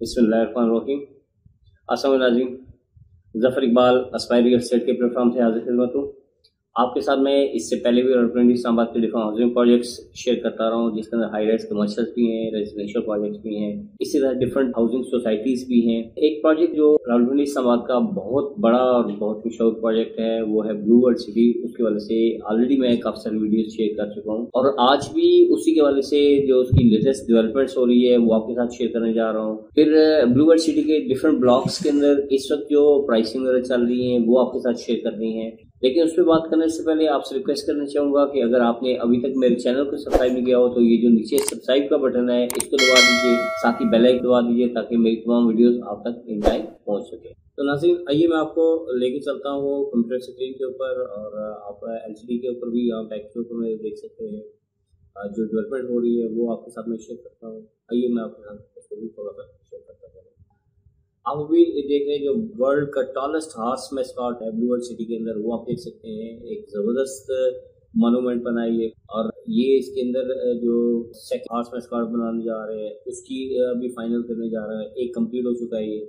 बिस्मिल्लाहिर्रहमानिर्रहीम। अस्सलाम वालेकुम। Zafar Iqbal aspire real estate के प्लेटफॉर्म से हाजिर खिदमत हूँ। आपके साथ मैं इससे पहले भी ऑलरेडी इस्लामाबाद के डिफरेंट हाउसिंग प्रोजेक्ट्स शेयर करता रहा हूँ, जिसके अंदर हाई राइज कमर्शियल भी हैं, रेजिडेंशियल प्रोजेक्ट्स भी हैं, इसी तरह डिफरेंट हाउसिंग सोसाइटीज़ भी हैं। एक प्रोजेक्ट जो रावलपिंडी इस्लामाबाद का बहुत बड़ा और बहुत मशहूर प्रोजेक्ट है वो है ब्लू वर्ल्ड सिटी। उसकी वजह से ऑलरेडी मैं काफ़ी सारी वीडियोज शेयर कर चुका हूँ और आज भी उसी के वजह से जो उसकी लेटेस्ट डेवलपमेंट्स हो रही है वो आपके साथ शेयर करने जा रहा हूँ। फिर ब्लू वर्ल्ड सिटी के डिफरेंट ब्लॉक्स के अंदर इस वक्त जो प्राइसिंग वगैरह चल रही है वो आपके साथ शेयर करनी है। लेकिन उस पर बात करने से पहले आपसे रिक्वेस्ट करना चाहूँगा कि अगर आपने अभी तक मेरे चैनल को सब्सक्राइब नहीं किया हो तो ये जो नीचे सब्सक्राइब का बटन है इसको दबा दीजिए, साथ ही बेल आइकन दबा दीजिए ताकि मेरी तमाम वीडियोस आप तक इन टाइम पहुँच सके। तो नाज़रीन, आइए मैं आपको लेके चलता हूँ कंप्यूटर स्क्रीन के ऊपर और आप LCD के ऊपर भी यहाँ बैक के ऊपर में देख सकते हैं जो डेवलपमेंट हो रही है वो आपके साथ में शेयर करता हूँ। आइए मैं आपके साथ उसको भी थोड़ा सा शेयर करता हूँ। आप अभी देख रहे हैं जो वर्ल्ड का टॉलेस्ट हॉर्स मैस्कॉट है ब्लू वर्ल्ड सिटी के अंदर, वो आप देख सकते हैं। एक ज़बरदस्त मोनूमेंट बनाई है और ये इसके अंदर जो सेकंड हॉर्स मैस्कॉट बनाने जा रहे हैं उसकी अभी फाइनल करने जा रहा है। एक कंप्लीट हो चुका है ये।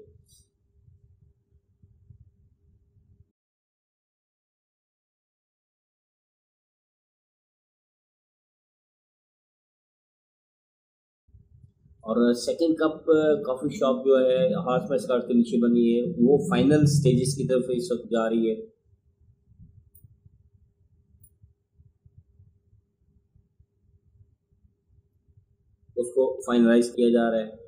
और सेकंड कप कॉफ़ी शॉप जो है हॉर्स मैस्कॉट के नीचे बनी है वो फाइनल स्टेजेस की तरफ इस वक्त जा रही है। उसको फाइनलाइज किया जा रहा है।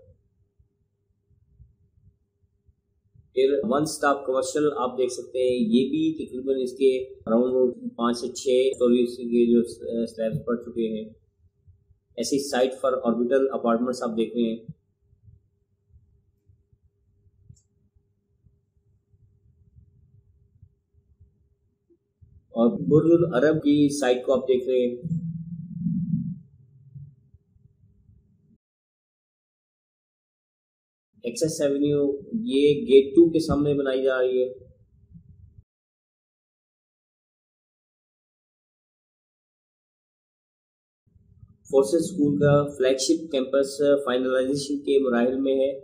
फिर वन स्टॉप कमर्शियल आप देख सकते हैं, ये भी तकरीबन इसके अराउंड 5 से 6 स्टोरीज के जो स्लैब्स पड़ चुके हैं। ऐसी साइट फॉर ऑर्बिटल अपार्टमेंट्स आप देख रहे हैं और बुर्ज अरब की साइट को आप देख रहे हैं। एक्सेस एवेन्यू ये गेट 2 के सामने बनाई जा रही है। फोर्सेस स्कूल का फ्लैगशिप कैंपस फाइनलाइजेशन के मराहिल में है।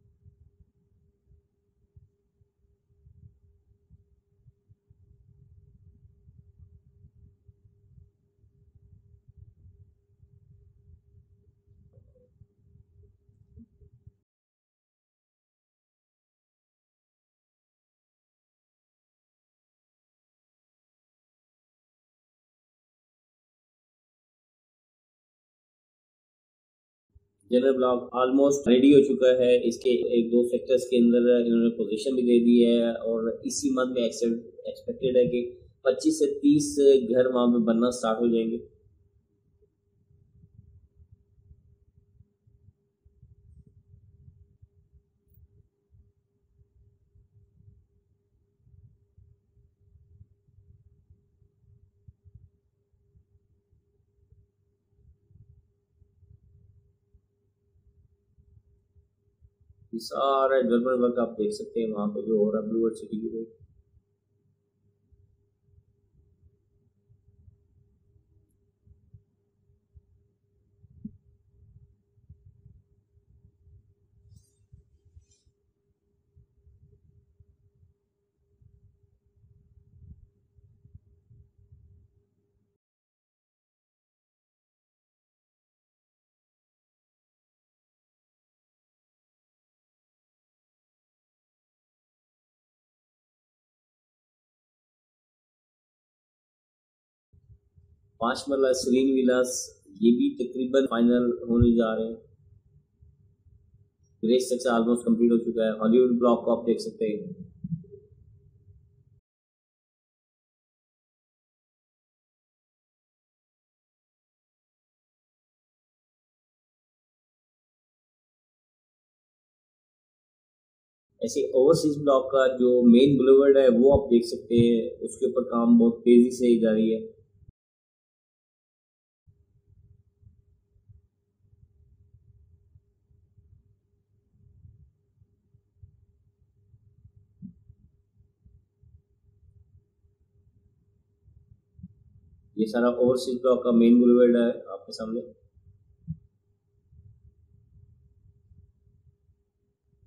जनरल ब्लॉक ऑलमोस्ट रेडी हो चुका है। इसके एक दो सेक्टर्स के अंदर इन्होंने पोजीशन भी दे दी है और इसी मंथ में एक्सपेक्टेड है कि 25 से 30 घर वहाँ पे बनना स्टार्ट हो जाएंगे। ये सारा डेवलपमेंट वर्क आप देख सकते हैं वहाँ पे जो हो रहा है ब्लू वर्ल्ड सिटी की। 5 मरला सरीन विलास ये भी तकरीबन फाइनल होने जा रहे हैं। ग्रेस सेक्शन ऑलमोस्ट कंप्लीट हो चुका है। हॉलीवुड ब्लॉक को आप देख सकते हैं। ऐसे ओवरसीज ब्लॉक का जो मेन बुलेवर्ड है वो आप देख सकते हैं, उसके ऊपर काम बहुत तेजी से जारी है। ये सारा ओवरसीज ब्लॉक का मेन बुलेवर्ड है आपके सामने।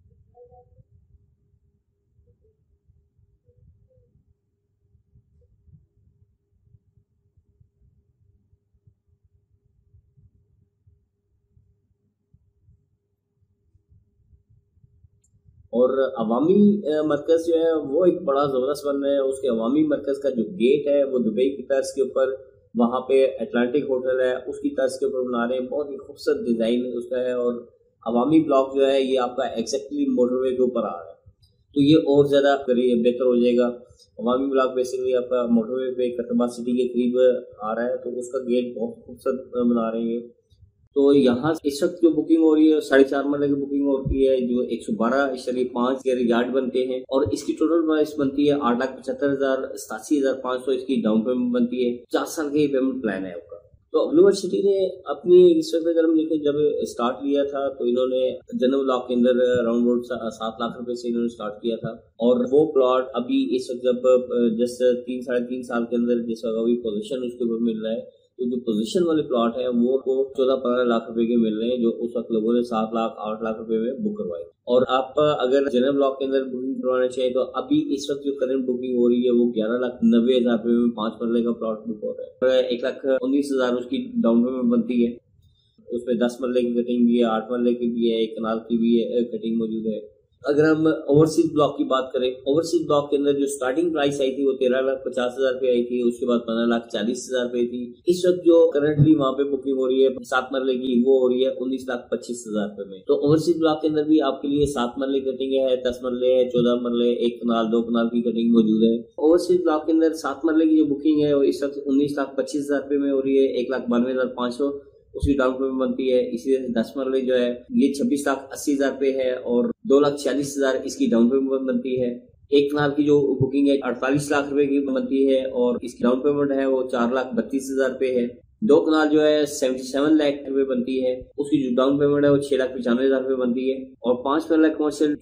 और अवामी मरकज़ जो है वो एक बड़ा ज़बरदस्त बन रहा है। उसके अवामी मरकज़ का जो गेट है वो दुबई की तर्ज के ऊपर, वहाँ पे अटलांटिक होटल है उसकी तर्ज के ऊपर बना रहे हैं। बहुत ही खूबसूरत डिज़ाइन उसका है और अवामी ब्लॉक जो है ये आपका एग्जैक्टली मोटरवे के ऊपर आ रहा है, तो ये और ज़्यादा बेहतर हो जाएगा। अवामी ब्लॉक बेसिकली आपका मोटरवे पे करतबा सिटी के करीब आ रहा है, तो उसका गेट बहुत खूबसूरत बना रहे हैं। तो यहाँ इस वक्त जो बुकिंग हो रही है 4.5 मरले की बुकिंग होती है, जो 112.5 यार्ड बनते हैं और इसकी टोटल प्राइस बनती है 8,75,000 87,500 इसकी डाउन पेमेंट बनती है। 4 साल का पेमेंट प्लान है आपका। तो ग्लोबल सिटी ने अपनी इस वक्त अगर हम देखें जब स्टार्ट लिया था तो इन्होंने जनरल ब्लॉक के अंदर अराउंड 7 लाख रुपए से इन्होंने स्टार्ट किया था और वो प्लॉट अभी इस वक्त जब जस्ट 3-3.5 साल के अंदर जिस वक्त अभी पोजीशन उसके ऊपर मिल रहा है, तो जो पोजीशन वाले प्लॉट है वो को 14-15 लाख रुपए के मिल रहे हैं, जो उस वक्त लोगों ने 7 लाख 8 लाख रुपए में बुक करवाए। और आप अगर जनरल ब्लॉक के अंदर बुकिंग करवाना चाहिए तो अभी इस वक्त जो करंट बुकिंग हो रही है वो 11,90,000 रुपए में 5 मरले का प्लॉट बुक हो रहा है। 1,19,000 उसकी डाउन पेमेंट बनती है। उसमें 10 मरले की कटिंग भी है, 8 मरले की भी है, 1 कनाल की भी है कटिंग मौजूद है। अगर हम ओवरसीज ब्लॉक की बात करें, ओवरसीज ब्लॉक के अंदर जो स्टार्टिंग प्राइस आई थी वो 13,50,000 रुपए आई थी, उसके बाद 15,40,000 रुपए थी। इस वक्त जो करंटली वहाँ पे बुकिंग हो रही है 7 मरले की वो हो रही है 19,25,000 रुपए में। तो ओवरसीज ब्लॉक के अंदर भी आपके लिए 7 मरले कटिंग है, 10 मरले है, 14 मरले, 1 कनाल 2 कनाल की कटिंग मौजूद है। ओवरसीज ब्लॉक के अंदर 7 मरले की जो बुकिंग है वो इस वक्त 19,25,000 रुपए में हो रही है, 1,92,500 उसकी डाउन पेमेंट बनती है। इसी तरह 10 मरले जो है ये 26,80,000 रुपए है और 2,40,000 इसकी डाउन पेमेंट बनती है। 1 कनाल की जो बुकिंग है 48 लाख रुपए की बनती है और इसकी डाउन पेमेंट है वो 4,32,000 रुपए है। 2 कनाल जो है 77 लाख रुपए बनती है, उसकी जो डाउन पेमेंट है वो 6,95,000 रुपए बनती है। और 5 मरला कमर्शियल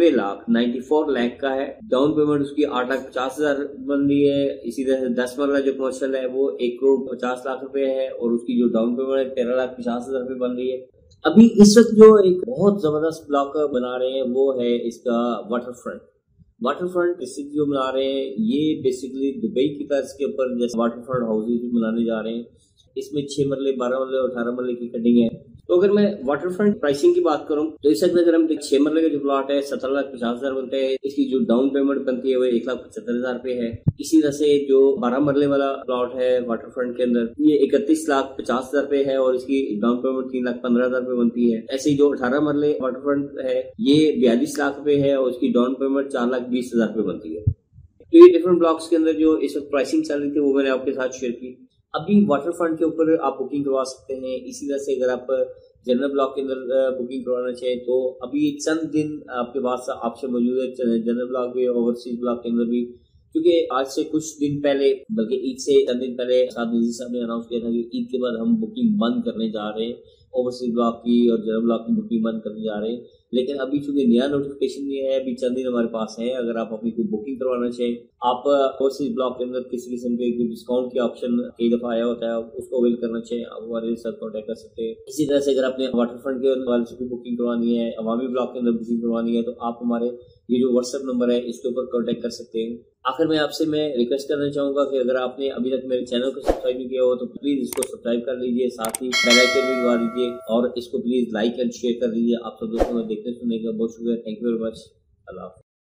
94 लाख का है, डाउन पेमेंट उसकी 8,50,000 बन रही है। इसी तरह 10 मरला जो कमर्शियल है वो 1,50,00,000 रुपए है और उसकी जो डाउन पेमेंट है 13,50,000 रुपए बन रही है। अभी इस वक्त जो एक बहुत जबरदस्त ब्लॉक बना रहे हैं वो है इसका वाटरफ्रंट डिस्ट्रिक्ट जो बना रहे हैं, ये बेसिकली दुबई की तर्ज के ऊपर जैसे वाटरफ्रंट हाउसेज बनाने जा रहे हैं। इसमें 6 मरले, 12 मरले और 18 मरले की कटिंग है। तो अगर मैं वाटरफ्रंट प्राइसिंग की बात करूं तो इस वक्त अगर हम 6 मरले का जो प्लॉट है 17,50,000 बनते हैं, इसकी जो डाउन पेमेंट बनती है वो 1,75,000 रुपए है। इसी तरह से जो 12 मरले वाला प्लॉट है वाटरफ्रंट के अंदर ये 31,50,000 रुपए है और इसकी डाउन पेमेंट 3,15,000 रुपए बनती है। ऐसे ही जो 18 मरले वाटरफ्रंट है ये 42 लाख रुपए है और उसकी डाउन पेमेंट 4,20,000 रुपए बनती है। तो ये डिफरेंट ब्लॉक्स के अंदर जो इस वक्त प्राइसिंग चल रही थी वो मैंने आपके साथ शेयर की। अभी वाटरफ्रंट के ऊपर आप बुकिंग करवा सकते हैं। इसी तरह से अगर आप जनरल ब्लॉक के अंदर बुकिंग करवाना चाहें तो अभी चंद दिन आपके पास ऑप्शन मौजूद है जनरल ब्लॉक भी, ओवरसीज ब्लॉक के अंदर भी, क्योंकि आज से कुछ दिन पहले बल्कि ईद से चंद दिन पहले साद नजीर साहब ने अनाउंस किया था कि ईद के बाद हम बुकिंग बंद करने जा रहे हैं, ओवरसीज ब्लॉक की और जनरल ब्लॉक की बुकिंग बंद करने जा रहे हैं। लेकिन अभी चूंकि नया नोटिफिकेशन नहीं है, अभी चंद दिन हमारे पास है, अगर आप अपनी कोई बुकिंग करवाना चाहें, आप ओवरसीज ब्लॉक के अंदर किसी किस्म के डिस्काउंट के ऑप्शन कई दफा आया होता है, उसको अवेल करना चाहिए, आप हमारे साथ कॉन्टेक्ट कर सकते हैं। इसी तरह से अगर आपने वाटरफ्रंट के वाले से बुकिंग करवानी है, अवामी ब्लॉक के अंदर बुकिंग करवानी है, तो आप हमारे ये जो व्हाट्सएप नंबर है इसके ऊपर कॉन्टेक्ट कर सकते हैं। आखिर में आपसे मैं रिक्वेस्ट करना चाहूंगा कि अगर आपने अभी तक मेरे चैनल को सब्सक्राइब नहीं किया हो तो प्लीज इसको सब्सक्राइब कर लीजिए, साथ ही बेल आइकन भी दबा दीजिए और इसको प्लीज लाइक एंड शेयर कर दीजिए। आप सब दोस्तों को देखने सुनने का बहुत शुक्रिया। Thank you very much. Allah.